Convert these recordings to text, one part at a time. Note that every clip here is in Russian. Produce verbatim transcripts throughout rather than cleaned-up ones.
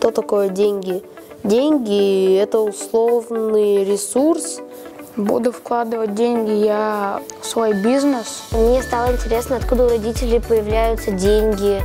Что такое деньги? Деньги – это условный ресурс. Буду вкладывать деньги я в свой бизнес. Мне стало интересно, откуда у родителей появляются деньги.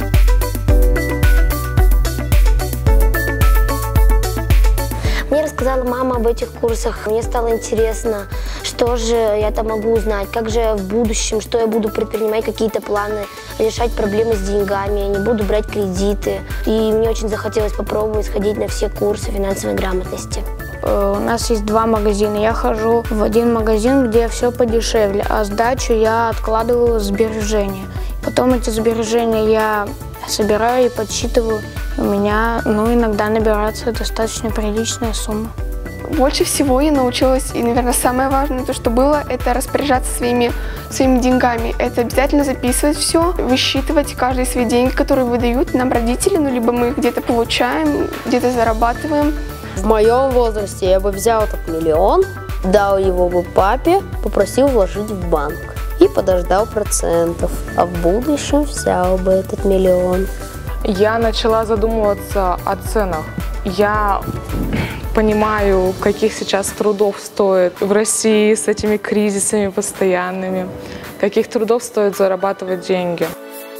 Мне рассказала мама об этих курсах. Мне стало интересно, что же я там могу узнать, как же в будущем, что я буду предпринимать, какие-то планы, решать проблемы с деньгами, я не буду брать кредиты. И мне очень захотелось попробовать сходить на все курсы финансовой грамотности. У нас есть два магазина. Я хожу в один магазин, где все подешевле, а сдачу я откладываю в сбережения. Потом эти сбережения я собираю и подсчитываю. У меня, ну, иногда набирается достаточно приличная сумма. Больше всего я научилась, и, наверное, самое важное, то, что было, это распоряжаться своими, своими деньгами. Это обязательно записывать все, высчитывать каждые свои деньги, которые выдают нам родители, ну, либо мы их где-то получаем, где-то зарабатываем. В моем возрасте я бы взял этот миллион, дал его бы папе, попросил вложить в банк и подождал процентов, а в будущем взял бы этот миллион. Я начала задумываться о ценах. Я понимаю, каких сейчас трудов стоит в России с этими кризисами постоянными, каких трудов стоит зарабатывать деньги.